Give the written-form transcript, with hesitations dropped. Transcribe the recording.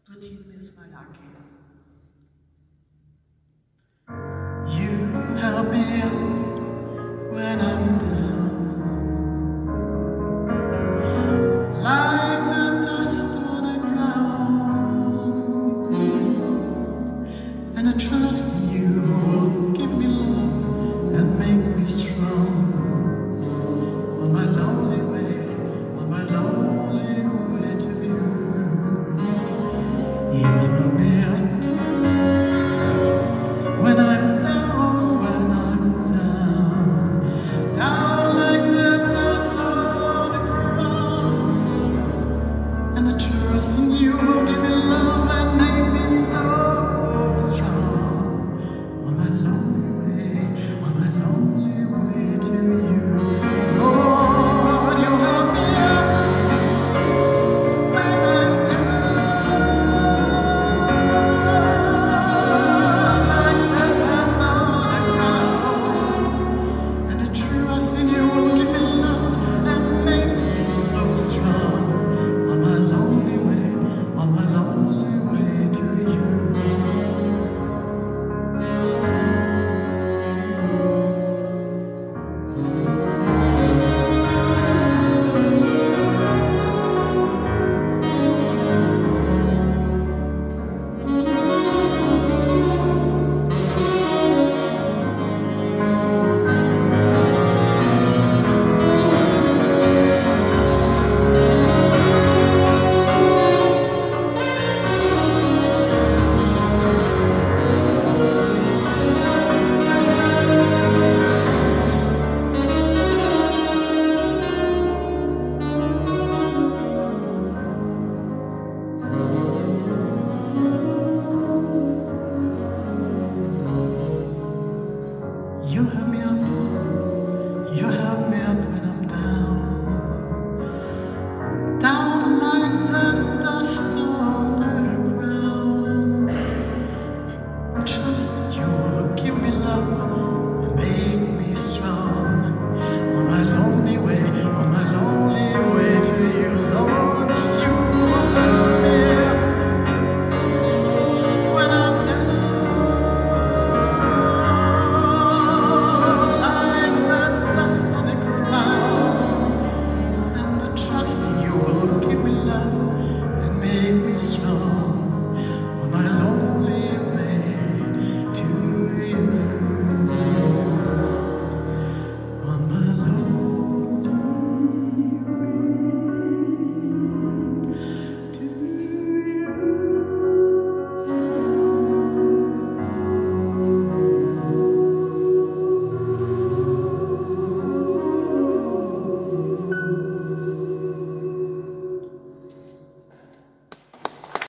Dorthin miss my lucky. You help me up when I'm down, like the dust on the ground, and I trust in you will give me love and make me strong on my lonely way, on my lonely way to you. You help me up when I'm down like the dust on the ground, and I trust in you.